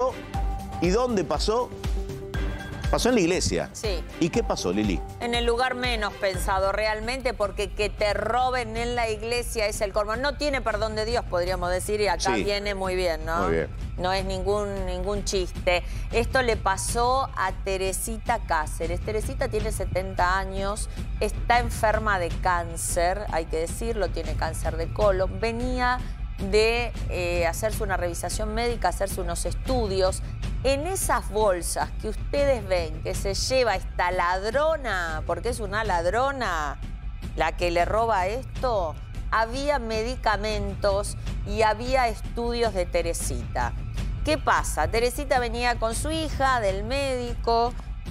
pasó? ¿Y dónde pasó? Pasó en la iglesia. Sí. ¿Y qué pasó, Lili? En el lugar menos pensado realmente, porque que te roben en la iglesia es el colmo. No tiene perdón de Dios, podríamos decir, y acá Sí. viene muy bien, ¿no? Muy bien. No es ningún chiste. Esto le pasó a Teresita Cáceres. Teresita tiene 70 años, está enferma de cáncer, hay que decirlo, tiene cáncer de colon. Venía de hacerse una revisación médica, hacerse unos estudios. En esas bolsas que ustedes ven que se lleva esta ladrona, porque es una ladrona la que le roba esto, había medicamentos y había estudios de Teresita. ¿Qué pasa? Teresita venía con su hija del médico,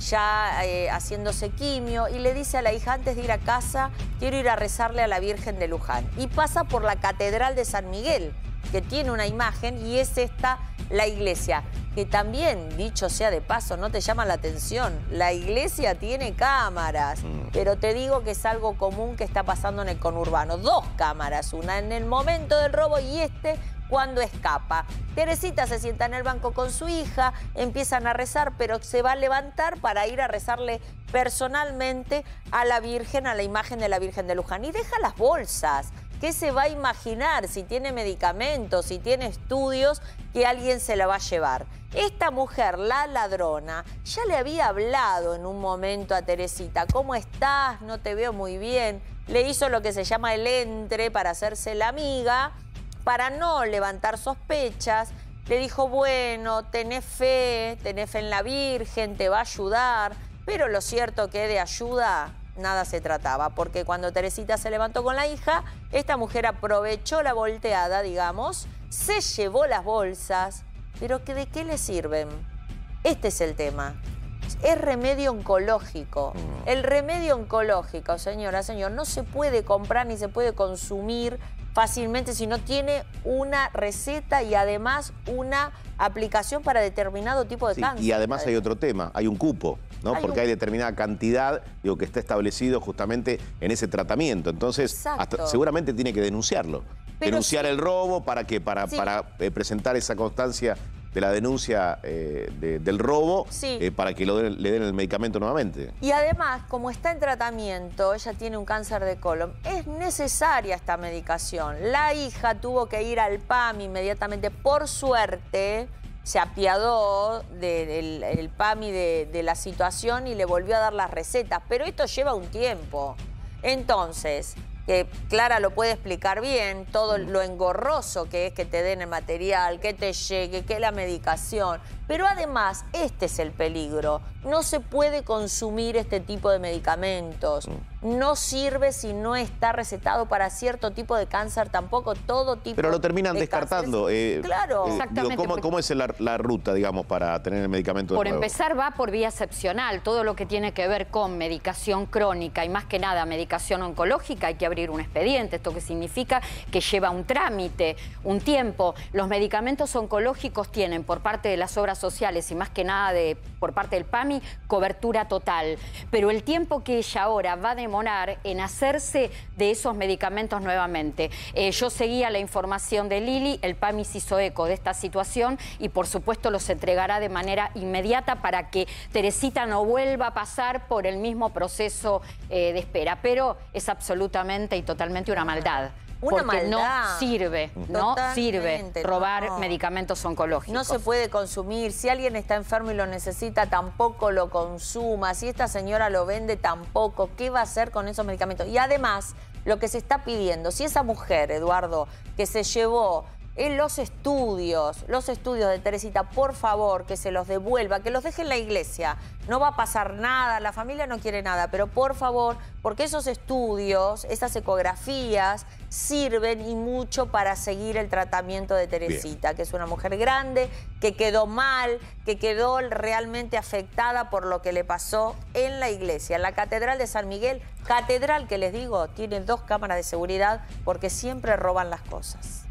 ya haciéndose quimio, y le dice a la hija, antes de ir a casa, quiero ir a rezarle a la Virgen de Luján. Y pasa por la Catedral de San Miguel, que tiene una imagen, y es esta la iglesia. Que también, dicho sea de paso, no te llama la atención. La iglesia tiene cámaras, pero te digo que es algo común que está pasando en el conurbano. 2 cámaras, una en el momento del robo y cuando escapa. Teresita se sienta en el banco con su hija, empiezan a rezar, pero se va a levantar para ir a rezarle personalmente a la Virgen, a la imagen de la Virgen de Luján. Y deja las bolsas. ¿Qué se va a imaginar si tiene medicamentos, si tiene estudios, que alguien se la va a llevar? Esta mujer, la ladrona, ya le había hablado en un momento a Teresita. ¿Cómo estás? No te veo muy bien. Le hizo lo que se llama el entre para hacerse la amiga, para no levantar sospechas. Le dijo, bueno, tenés fe en la Virgen, te va a ayudar. Pero lo cierto que de ayuda nada se trataba, porque cuando Teresita se levantó con la hija, esta mujer aprovechó la volteada, digamos, se llevó las bolsas, pero ¿de qué le sirven? Este es el tema. Es remedio oncológico. El remedio oncológico, señora, señor, no se puede comprar ni se puede consumir fácilmente si no tiene una receta y además una aplicación para determinado tipo de cáncer. Y además hay otro tema, hay un cupo, ¿no? Porque hay determinada cantidad, digo, que está establecido justamente en ese tratamiento. Entonces, seguramente tiene que denunciarlo. Pero denunciar el robo, ¿para qué? Para presentar esa constancia de la denuncia del robo, para que le den el medicamento nuevamente. Y además, como está en tratamiento, ella tiene un cáncer de colon, es necesaria esta medicación. La hija tuvo que ir al PAMI inmediatamente. Por suerte, se apiadó del PAMI de la situación y le volvió a dar las recetas. Pero esto lleva un tiempo. Entonces, que Clara lo puede explicar bien, todo lo engorroso que es que te den el material, que te llegue, que la medicación. Pero además, este es el peligro. No se puede consumir este tipo de medicamentos. No sirve si no está recetado para cierto tipo de cáncer, tampoco todo tipo. Pero lo terminan de descartando. Claro. Exactamente. Digo, ¿cómo es la ruta, digamos, para tener el medicamento de Por nuevo? empezar, va por vía excepcional. Todo lo que tiene que ver con medicación crónica y más que nada medicación oncológica, hay que abrir un expediente. Esto que significa que lleva un trámite, un tiempo. Los medicamentos oncológicos tienen por parte de las obras sociales y más que nada por parte del PAMI cobertura total. Pero el tiempo que ella ahora va a demorar en hacerse de esos medicamentos nuevamente. Yo seguía la información de Lili, el PAMI se hizo eco de esta situación y por supuesto los entregará de manera inmediata para que Teresita no vuelva a pasar por el mismo proceso de espera. Pero es absolutamente y totalmente una maldad. Una porque maldad. no sirve robar medicamentos oncológicos. No se puede consumir. Si alguien está enfermo y lo necesita, tampoco lo consuma. Si esta señora lo vende, tampoco. ¿Qué va a hacer con esos medicamentos? Y además, lo que se está pidiendo, si esa mujer, Eduardo, que se llevó los estudios de Teresita, por favor, que se los devuelva, que los deje en la iglesia. No va a pasar nada, la familia no quiere nada, pero por favor, porque esos estudios, esas ecografías, sirven y mucho para seguir el tratamiento de Teresita, que es una mujer grande, que quedó mal, que quedó realmente afectada por lo que le pasó en la iglesia, en la Catedral de San Miguel. Catedral que les digo, tiene 2 cámaras de seguridad porque siempre roban las cosas.